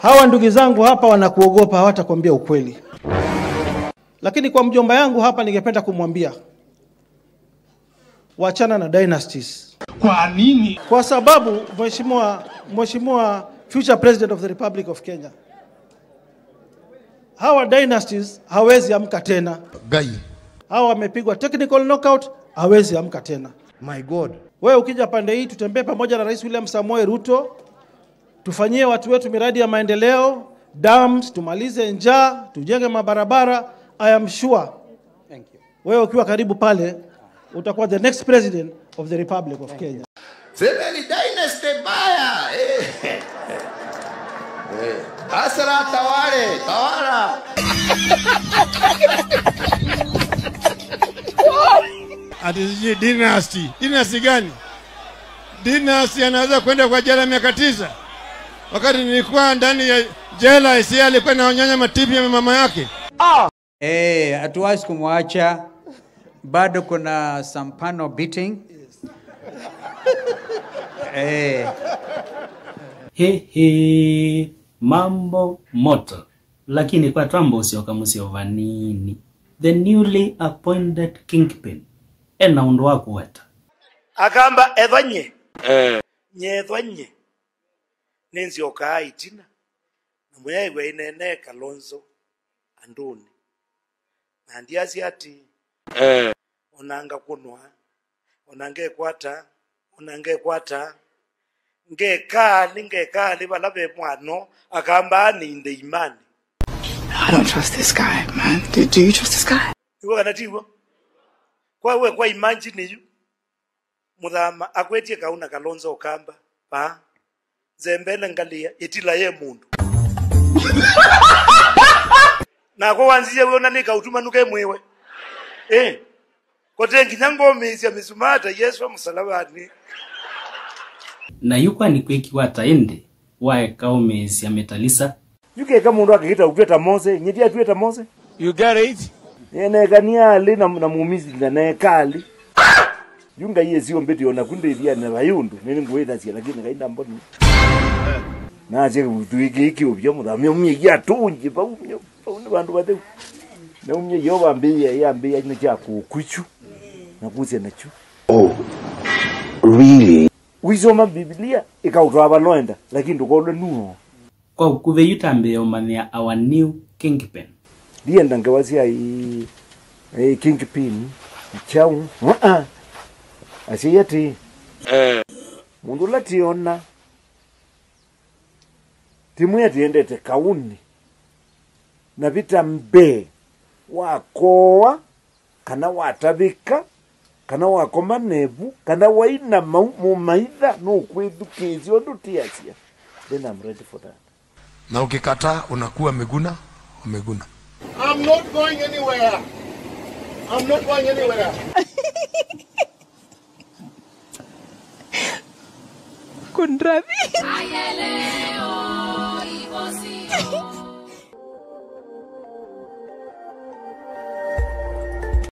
Hawa ndugu zangu hapa wanakuogopa, hawatakwambia ukweli. Lakini kwa mjomba yangu hapa ningependa kumwambia waachana na dynasties. Kwa nini? Kwa sababu Mheshimiwa future president of the Republic of Kenya, Hawa Dynasties hawezi amka tena. Gai. Hawa wamepigwa technical knockout, hawezi amka tena. My God. Wewe ukija pande hii tutembee pamoja na Rais William Samoei Ruto, tufanyie watu wetu miradi ya maendeleo, dams, tumalize njaa, tujenge mabarabara. I am sure. Thank you. Wewe ukiwa karibu pale utakuwa the next president of the Republic of Kenya. Sebeli dynasty baya. Asra tawala. Ati dynasty. Dynasty gani? Dynasty anaweza kwenda kwa jela miaka 9. Wakati nilikuwa ndani ya jela isi alikuwa anaonyanya matipi ya mama yake. Hatuwezi kumwacha. Bado kuna some panel beating. Mambo moto. Lakini kwa Trump usio vanini. The newly appointed kingpin. Undo wako weta. Akamba evanye. Nyevanye. Nenzi okai tina. Mwewe inene Kalonzo anduni. Nandiazi ati. Onanga kunwa. Onange kwata. Ngekali balabe mwano. Akamba ninde imani. I don't trust this guy, man. Do you trust this guy? Iwo kanatiwo. Kwa imagine you. Mudama akwetie kauna Kalonzo okamba. Pa. Zembele ngalia itila ye mundu. Na kwa wanziye wona nika utumanuke mwewe. Kote nginyango mezi ya misumata Yesu wa msalabani. Na yuko ni kweki wataende wae kao mezi ya metalisa. Yuke kama mundu akikita utweta Mose, nyedia tueta Mose. You get it? Yene kania ali na muumizi na kali. Yunga yezi ombeti ona kunde ilia na bayundu. Nini ngweda sia lakini kaida mboni. Na je tuige iki obyo mudamye umye ya tunji ba umye. Une bandu bate. Na umye yo bambiye yambiye ino cyako kuchu. Nakuze nacho. Oh. Really? Wisoma Biblia ikautwa abaloenda lakini ndukolo nuo. Kwa kuve yutambe omania our new kingpin. Dienda ngawazia kingpin. Chau. Asiyati. Mundu lationa. Timu ya tiendete kauni. Na vita mbe. Wakoa. Kana watabika. Kana wakoma nebu. Kana waina mumaitha. No kwedukezi. Ondutiasia. Then I'm ready for that. Na ukikataa unakuwa meguna. I'm not going anywhere. Kundrabi.